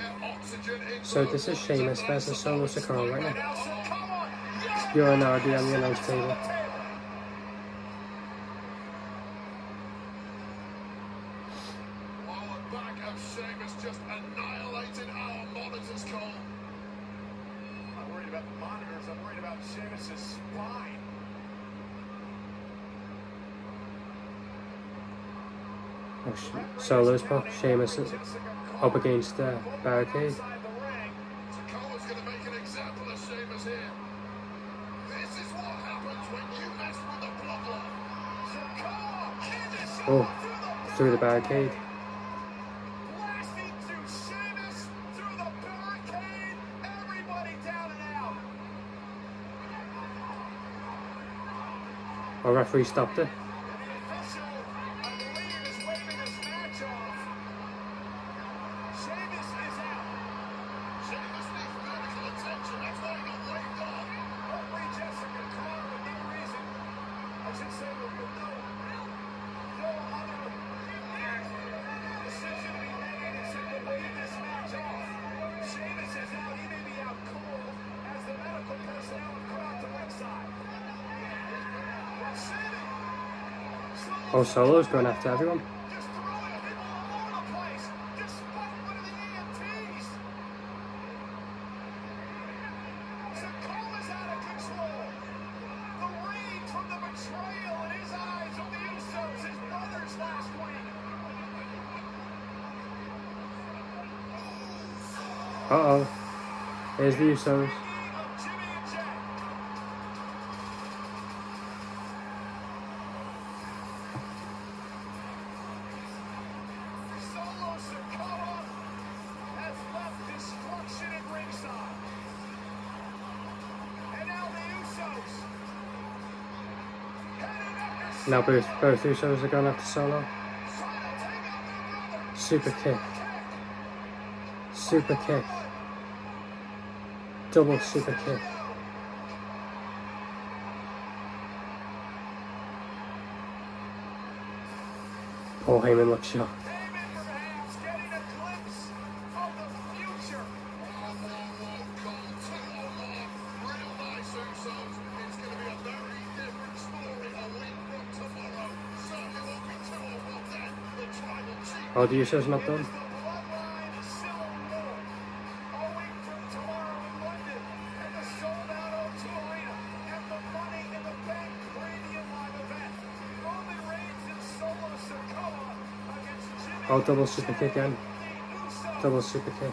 So this is Sheamus versus Solo Sikoa right now. You're an RD on the announce table. Just annihilated our monitors, Cole. I'm not worried about the monitors, I'm worried about Sheamus' spine. Oh, Solo's pop. Sheamus is up against the barricade. Sikoa's going to make an example of Sheamus here. This is what happens when you mess with the bloodline. Oh, through the barricade. Our referee stopped it. Oh, Solo's going after everyone. Uh-oh. There's the Usos. Now both Usos are going after Solo. Super kick. Super kick. Double super kick. Paul Heyman looks shocked. Oh, the Usos not done. Oh, double super kick again. Double super kick.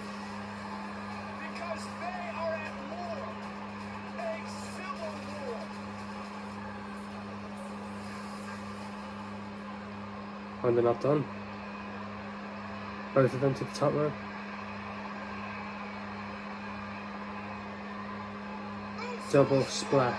And they're not done. Both of them to the top rope. Double splash.